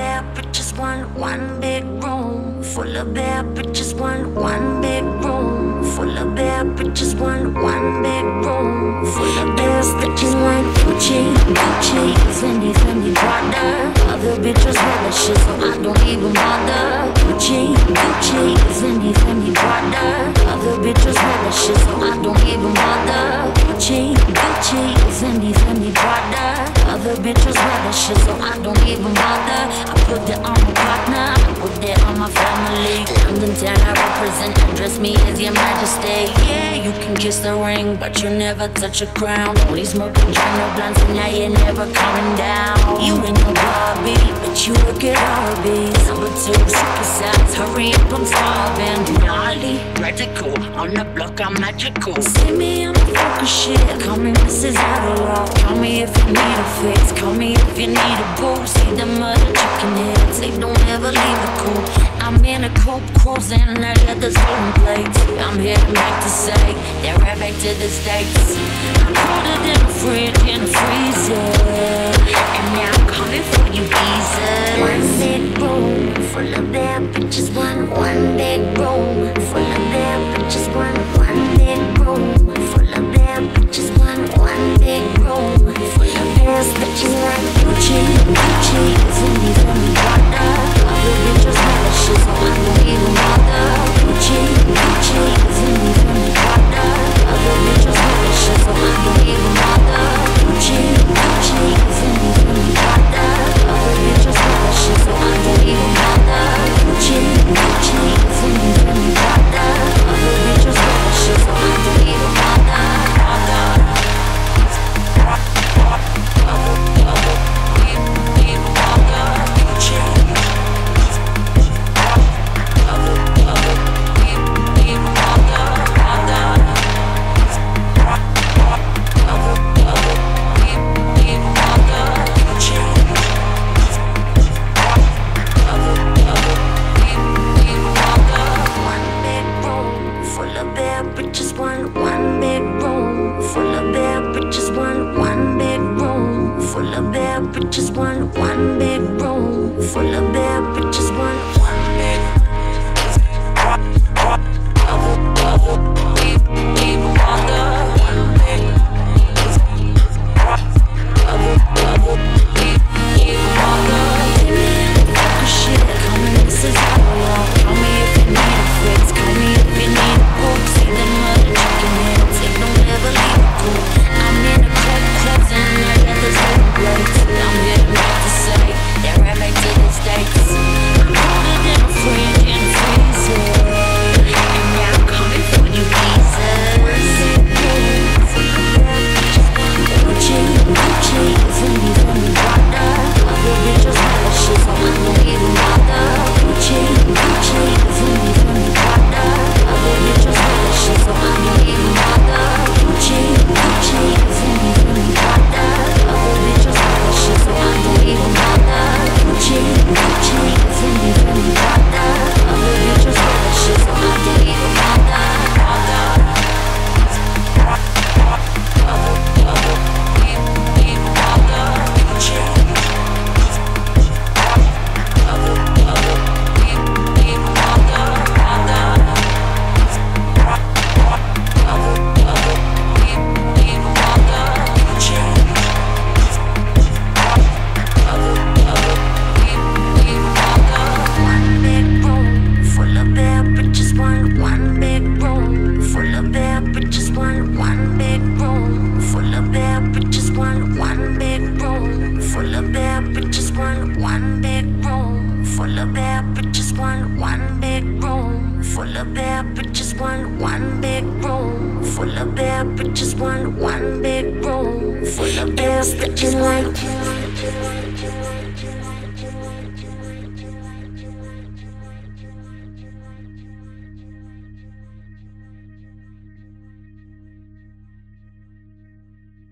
bad bitches, one big room full of bad bitches, one big room full of bad bitches, one big room full of bad bitches like Gucci, Fendi, Prada. Other bitches wear the shit, so I don't even bother. Gucci, Fendi, Prada. Other bitches wear the shit, so I don't even bother. Gucci, Fendi, Prada. Other bitches wear the shit, so I don't even bother. I put that on my partner, I put that on my family. London town, I represent, address me as your majesty. Yeah, you can kiss the ring, but you never touch a crown. Only smoking, trying no blunts, and now you're never coming down. You ain't no Barbie, but you work at Arby's. Number 2, super size, hurry up, I'm starving. Gnarly, radical, on the block, I'm magical. See me, I'm the focus shit. Call me Mrs. Adderall. Call me if you need a fix. Call me if you need a boost. See them other chicken heads, they don't ever leave the coop. I'm in a coupe, cruising, I got the stolen plates. I'm heading back to say, they're right back to the States. I'm colder than a fridge in a freezer, and now I'm coming for you, easy. One big room full of bad bitches, one big room full of bad bitches, one big room full of bad bitches, one big room full of bad bitches like Gucci, Fendi, Prada. Other bitches wear the shit, so I don't even bother. Gucci, Fendi, Prada. Other bitches wear the shit, so I don't even bother. Gucci, Fendi, Prada. Other bitches wear the shit, so I don't even bother. Gucci, Fendi, Prada. Other bitches wear the shit, so I don't even bother. One big room full of bad bitches, one big room full of bad bitches, one big room full of bad bitches, one big. One big room full of bad bitches, one big room full of bad bitches like